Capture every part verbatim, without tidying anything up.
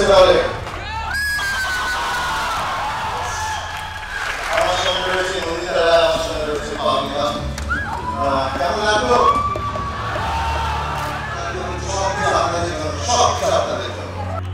হচ্ছে তাহলে আমার সঙ্গে রয়েছে নন্দিতা, আমার সঙ্গে রয়েছে পাওলি। কেমন লাগলো? সব কিছু আপনাদের জন্য, সব কিছু আপনাদের জন্য।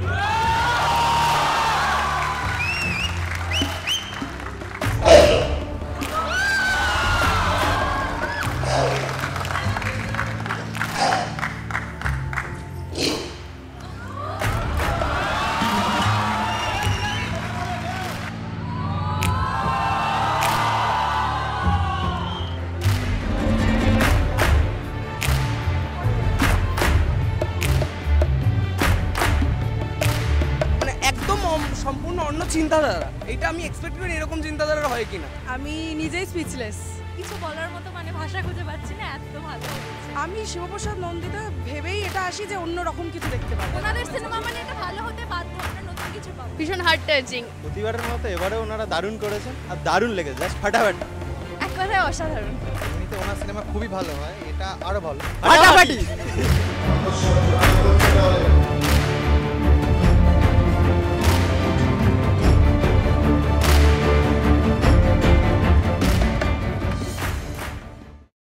সম্পূর্ণ অন্য চিন্তাধারা, এটা আমি এক্সপেক্ট করি এরকম চিন্তাধারা হয় কিনা। আমি নিজেই স্পিচলেস, কিছু বলার মতো মানে ভাষা খুঁজে পাচ্ছি না, এত ভালো হয়েছে। আমি শিবপ্রসাদ নন্দিতা ভেবেই এটা আসি যে অন্য রকম কিছু দেখতে পাবো। ওনাদের সিনেমা মানে এটা ভালো হতে বাধ্য, আমরা নতুন কিছু পাবো। ভীষণ হার্ট টাচিং। প্রতিবারের মতো এবারে ওনারা দারুণ করেছেন, আর দারুণ লেগেছে, জাস্ট ফাটাফাটি, এক কথায় অসাধারণ। এমনিতে ওনার সিনেমা খুবই ভালো হয়, এটা আরো ভালো ফাটাফাটি। কণ্ঠস্বর